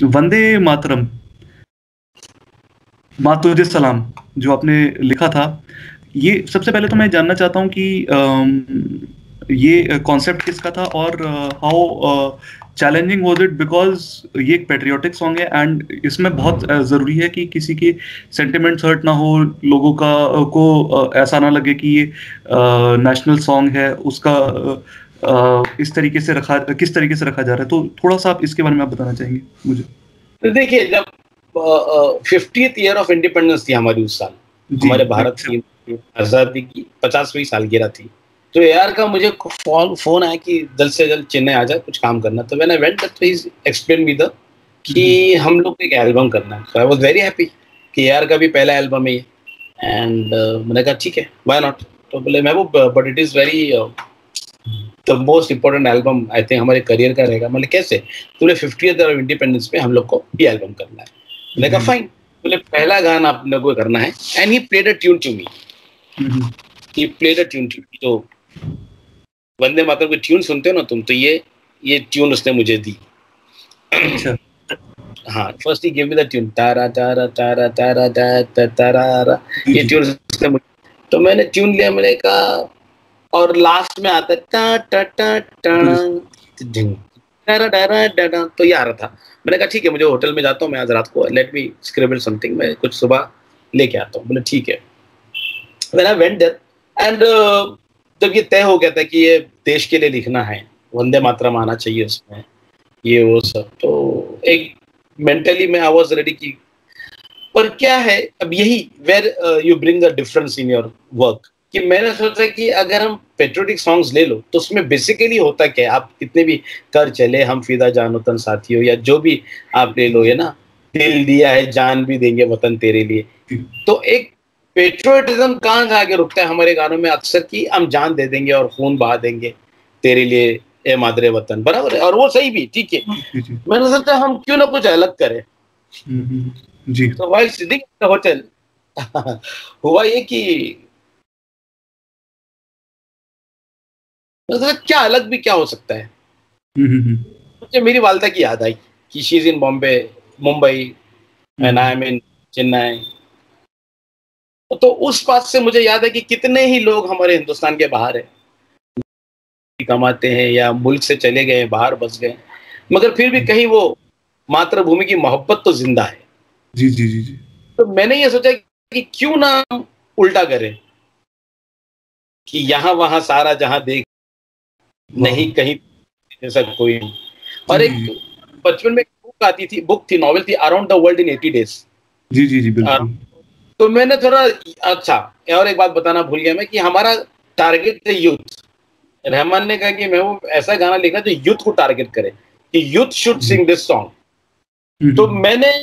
वंदे मातरम, माँ तुझे सलाम, जो आपने लिखा था, ये सबसे पहले तो मैं जानना चाहता हूँ कि ये कॉन्सेप्ट किसका था और how challenging was it, because ये एक पैट्रियोटिक सॉन्ग है एंड इसमें बहुत ज़रूरी है कि किसी के सेंटिमेंट्स हर्ट ना हो, लोगों का ऐसा ना लगे कि ये नेशनल सॉन्ग है, उसका इस तरीके से किस तरीके से रखा जा रहा है। तो थोड़ा-सा आप इसके बारे में आप बताना चाहेंगे मुझे? तो देखिए, जब 50th ईयर ऑफ इंडिपेंडेंस थी हमारी उस साल, जी, हमारे भारत अच्छा। की आज़ादी की 50वीं सालगिरह थी। तो एआर का मुझे फ़ोन आया कि जल्द से जल्द चेन्नई आ जा, कुछ काम करना। तो व्हेन आई वेंट तो ही एक्सप्लेन मी कि हम लोग को एक एल्बम करना है। So I was very happy कि एआर का भी पहला एल्बम है ये। एंड मैंने कहा ठीक है, व्हाई नॉट? तो बोले Mehboob, but it is very the most important album I think हमारे करियर का रहेगा। मतलब कैसे? बोले 50th ऑफ इंडिपेंडेंस पे हम लोग को ये एल्बम करना है। मैंने कहा फाइन। बोले पहला गाना आप लोगों को करना है, and he played a tune to me. He played a tune to me. तो वंदे मातरम की ट्यून सुनते हो ना तुम, तो ये ट्यून उसने मुझे दी। अच्छा। हाँ, first he give me the tune, तारा तारा तारा तारा तारा तारा, ये ट्यून उसने मुझे। तो मैंने ट्यून लिया, मैंने कहा, और लास्ट में आता है टा टा टा टा, तो ये आ रहा था। मैंने कहा ठीक है, मुझे होटल में जाता हूँ मैं आज रात को, लेट मी स्क्रिबल समथिंग, मैं कुछ सुबह लेके आता हूँ। बोले ठीक है। When I went there and जब ये तय हो गया था कि ये देश के लिए लिखना है, वंदे मातरम आना चाहिए उसमें, ये वो सब, तो एक मेंटली मैं आई वाज रेडी की। पर क्या है, अब यही where you bring the difference in your work, कि मैंने सोचा कि अगर हम पेट्रियोटिक सॉन्ग्स ले लो तो उसमें बेसिकली होता क्या है, आप कितने भी कर चले हम फिदा जानो तन साथियों, या जो भी आप ले लो, ये ना, दिल दिया है जान भी देंगे वतन तेरे लिए। तो एक पेट्रियोटिज्म कहाँ जाके रुकता है हमारे गानों में अक्सर, कि हम जान दे देंगे और खून बहा देंगे तेरे लिए ए मादरे वतन, बराबर है, और वो सही भी, ठीक है। मैंने सोचा हम क्यों ना कुछ अलग करें। जी। तो while sitting in the hotel हुआ ये कि मतलब क्या अलग भी क्या हो सकता है। मुझे मेरी वालदा की याद आई कि she is in Bombay, Mumbai, and I am in Chennai. तो उस बात से मुझे याद है कि कितने ही लोग हमारे हिंदुस्तान के बाहर हैं, कमाते हैं या मुल्क से चले गए, बाहर बस गए, मगर फिर भी कहीं वो मातृभूमि की मोहब्बत तो जिंदा है। जी, जी, जी, जी। तो मैंने ये सोचा कि क्यों ना हम उल्टा करें, कि यहाँ वहाँ सारा जहाँ देख, नहीं कहीं जैसा कोई नहीं। और एक बचपन में बुक आती थी, बुक थी, नॉवेल थी, around the world in 80 days. जी, जी, जी, बिल्कुल। तो मैंने थोड़ा, अच्छा, और एक बात बताना भूल गया मैं, कि हमारा टारगेट है यूथ। रहमान ने कहा कि मैं वो ऐसा गाना लिखना जो यूथ को टारगेट करे, कि youth should sing this song. तो मैंने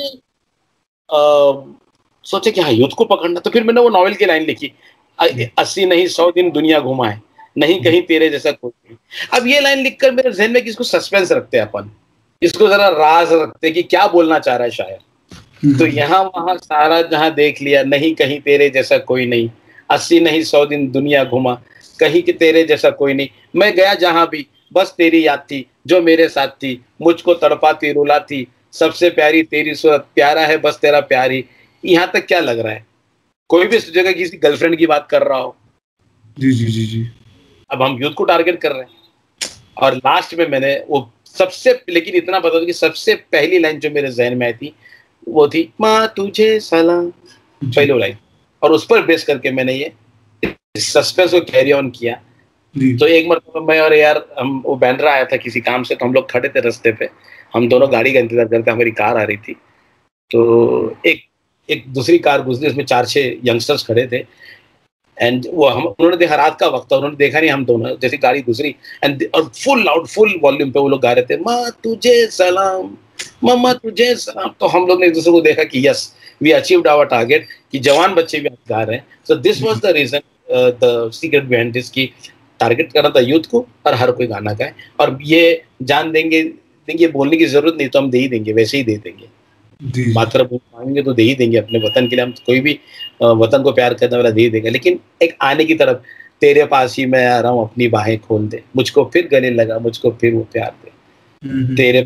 सोचा कि हाँ, यूथ को पकड़ना। तो फिर मैंने वो नॉवेल की लाइन लिखी, 80 नहीं 100 दिन दुनिया घुमा है, नहीं कहीं तेरे जैसा कोई नहीं। अब ये लाइन लिखकर मेरे जहन में किसको सस्पेंस रखते हैं अपन, इसको जरा राज रखते हैं कि क्या बोलना चाह रहा है शायर। तो यहाँ वहां सारा जहां देख लिया, नहीं कहीं तेरे जैसा कोई नहीं, 80 नहीं 100 दिन दुनिया घुमा, कहीं कि तेरे जैसा कोई नहीं, मैं गया जहां भी बस तेरी याद थी, जो मेरे साथ थी मुझको तड़पाती रुलाती, सबसे प्यारी तेरी सूरत, प्यारा है बस तेरा प्यार ही। यहाँ तक क्या लग रहा है, कोई भी जगह किसी गर्लफ्रेंड की बात कर रहा हो। जी, जी, जी, जी। अब हम यूथ को टारगेट कर रहे हैं। और लास्ट में मैंने वो सबसे, लेकिन इतना बता दो कि सबसे पहली लाइन जो मेरे जहन में आई थी वो थी, माँ तुझे सलाम, पहले लाइन, और उस पर बेस करके मैंने ये सस्पेंस को कैरी ऑन किया। तो एक मरतबा मैं और यार, हम, वो बैंड्रा आया था किसी काम से, तो हम लोग खड़े थे रास्ते पे, हम दोनों गाड़ी का इंतजार करते, हमारी कार आ रही थी। तो एक एक दूसरी कार गुजरी, उसमें 4-6 यंगस्टर्स खड़े थे, एंड वो हम, उन्होंने देखा, रात का वक्त था, उन्होंने देखा नहीं हम दोनों, जैसी गाड़ी गुजरी, एंड और फुल लाउड, फुल वॉल्यूम पे वो लोग गा रहे थे, माँ तुझे सलाम, मम्मा तुझे सलाम। तो हम लोग ने एक दूसरे को देखा कि yes, we achieved our target, कि जवान बच्चे भी गा रहे हैं। So this was the reason, the secret behind this, की टारगेट करना था यूथ को, और हर कोई गाना गाए, और ये जान देंगे, देखिए बोलने की जरूरत नहीं, तो हम दे ही देंगे, वैसे ही दे देंगे, मातृभूमि मांगेंगे तो दे ही देंगे, अपने वतन के लिए हम कोई भी वतन को प्यार करने वाला दे ही देंगे। लेकिन एक आने की तरफ, तेरे पास ही मैं आ रहा हूँ, अपनी बाहें खोल दे, मुझको फिर गले लगा, मुझको फिर वो प्यार दे, तेरे पे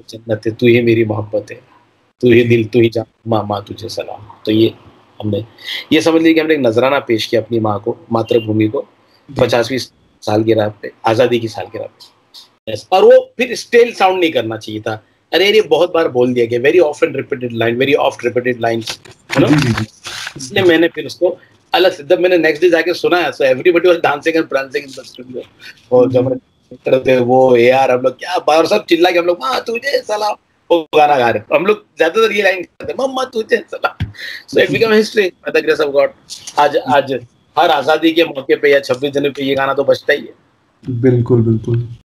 जन्नत है, तू ही मेरी मोहब्बत है, तू ही दिल, तू ही जान, माँ माँ तुझे सलाम। तो ये हमने, ये समझ लीजिए कि हमने एक नजराना पेश किया अपनी माँ को, मातृभूमि को, 50वीं सालगिरह पे, आजादी की सालगिरह पे। Yes, और वो फिर स्टेल साउंड नहीं करना चाहिए था। अरे ये बहुत बार बोल दिया गया, very often repeated line, very oft repeated lines, you know. इसलिए मैंने फिर उसको अलग से, जब मैंने नेक्स्ट डे जाके सुना है, so everybody was dancing and prancing in the studio. और जब करते वो यार हम लोग क्या बाहर सब चिल्ला के हम लोग माँ तुझे सलाम, वो गाना गा रहे हैं। हम लोग ज्यादातर ये लाइन करते हैं, मम्मा तुझे सलाम। So it become history by the grace of God. आज हर आजादी के मौके पे या 26 जनवरी पे ये गाना तो बजता ही है। बिल्कुल बिल्कुल।